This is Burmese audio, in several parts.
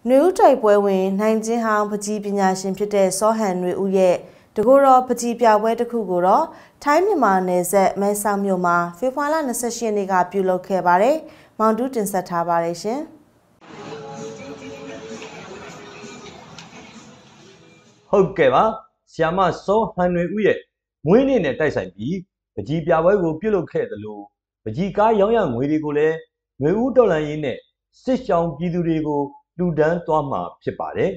New type win, 19 hang Pajipina Shimpite saw Henry Uye, the Goro Pajipia where the Kugoro, time your man is at Mesam Yoma, Fifala Nesashiniga Pulo Kebare, Mount Dutin Satabaration. Okay, Siama saw Henry Uye, winning a Tyson B, Pajipia will Pulo the low, Pajika Young Widicule, Neudola in it, 6 young Pidurigo. လူဒန်းသွားမှာဖြစ်ပါတယ်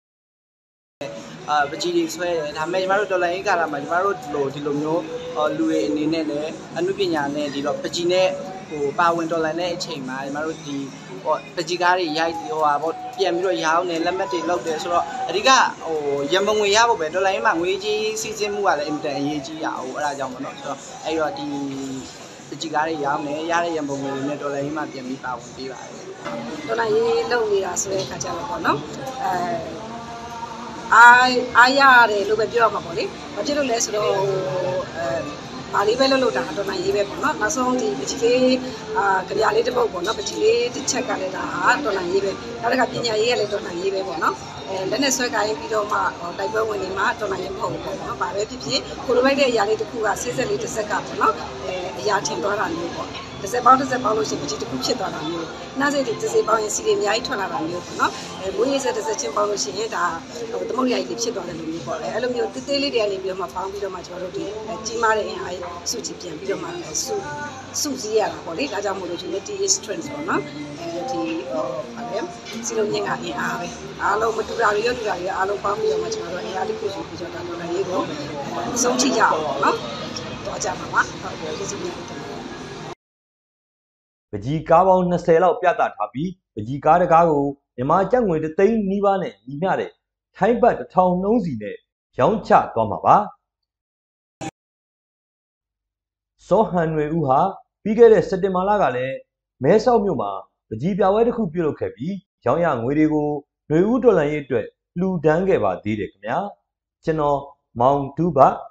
ပကြီးတွေဆွဲတယ်ဒါပေမဲ့ကျမတို့တော်လိုင်းရေးကာလမှာကျမတို့ဒီလိုမျိုးလူတွေအနေနဲ့လည်းအမှုပညာနဲ့ဒီတော့ပကြီးနဲ့ဟိုပါဝင်တော်လိုင်းတဲ့အချိန်မှာကျမတို့ဒီပကြီးကားတွေရိုက်ပြန်ပြီးတော့ရောင်းတယ်လက်မှတ်တွေလုပ်တယ်ဆိုတော့အဓိကရန်ပုံငွေရဖို့ပဲတော်လိုင်းမှာငွေကြီးစီစဉ်မှုကလည်းအင်တန်အရေးကြီးရအောင်အဲ့ဒါကြောင့်မလို့ဆိုတော့အဲ့တော့ဒီပကြီးကားတွေရောင်းတယ်ရတဲ့ရန်ပုံငွေတွေနဲ့တော်လိုင်းမှာပြန်ပြီးပါဝင်ပေးပါတယ်တော်လိုင်းရေးလုပ်နေတာဆိုတဲ့အခါကျတော့ပေါ့နော်အားရတယ်လို့ပဲပြောရမှာပေါ့လေဘာဖြစ်လို့လဲဆိုတော့ပါလေးပဲလို့တာတော်နိုင်ရေးပဲပေါ့နော်နောက်ဆုံးဒီပကြီးလေးကြပြလေးတစ်ပုတ်ပေါ့နော်ပကြီးလေးတစ်ချက်ကလည်းဒါတော်နိုင်ရေးပဲနောက်တစ်ခါပညာရေးကလည်းတော်နိုင်ရေးပဲပေါ့နော်လက်နဲ့ဆွဲကိုင်းပြီးတော့မှတိုက်ပွဲဝင်နေမှာတော်နိုင်ရေးမဟုတ်ဘူးပေါ့နော်ဘာပဲဖြစ်ဖြစ်ကိုလိုလိုက်တဲ့အရာလေးတစ်ခုကဆေးဆက်လေးတစ်ဆက်ကပေါ့နော်အရာထင်သွားတာမျိုးပေါ့တစ်စက်ပေါင်းလို့ရှိရင်ပကြီးတစ်ခုဖြစ်သွားတာမျိုးနှားစိတ်တစ်စက်ပေါင်းရင်စီတွေအများကြီးထွက်လာတာမျိုးပေါ့နော်မွေးရည်စက်တစ်စက်ချင်းပေါင်းလို့ရှိရင်ဒါသမုဒ္ဒရာကြီးဖြစ်သွားတယ်လို့မျိုးပေါ့လေအဲ့လိုမျိုးတေးလေးတွေကနေပြီးတော့မှပေါင်းပြီးတော့မှကျွန်တော်တို့ဒီကြီးမားတဲ့အင်အားစုကြည့်ပြန်ပြီးတော့မှစုစည်းရတာပေါ့လေဒါကြောင့်မို့လို့ unity is strength ပေါ့နော်ဒီစီလုံးညင်ကအင်အားပဲအားလုံးမတူတာတွေရောတူတာတွေအားလုံးပေါင်းပြီးတော့မှကျွန်တော်တို့အင်အားလေးကိုစုပြီးတော့တာတော်လေးကိုအဆုံးထိကြအောင်ပေါ့နော်တော့ကြမှာပါဟုတ်ကဲ့ကျေးဇူးတင်ပါတယ်ပကြီးကားပေါင်း20လောက်ပြသထားပြီးပကြီးကားတကားကိုမြန်မာကျပ်ငွေ3သိန်းနီးပါးနဲ့ညီမျှတဲ့ထိုင်းဘတ်1000နှုန်းစီနဲ့ရောင်းချသွားမှာပါစောဟန်နွေဦးဟာပြီးခဲ့တဲ့စက်တင်ဘာလကလည်းမဲဆောက်မြို့မှာပကြီးပြပွဲတစ်ခုပြုလုပ်ခဲ့ပြီးရောင်းရငွေတွေကိုနွေဦးဒေါ်လာရေးအတွက်လှူဒန်းခဲ့ပါသေးတယ်ခင်ဗျာကျွန်တော်မောင်ဒူးဘ